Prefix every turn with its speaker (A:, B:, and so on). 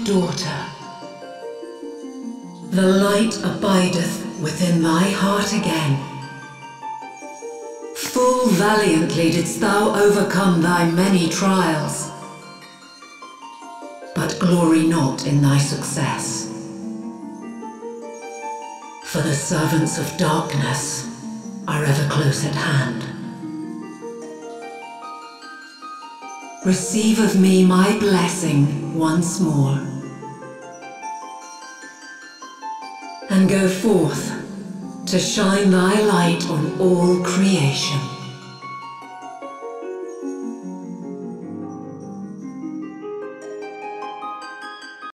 A: daughter. The light abideth within thy heart again. Full valiantly didst thou overcome thy many trials, but glory not in thy success. For the servants of darkness are ever close at hand. Receive of me my blessing once more, and go forth to shine thy light on all creation.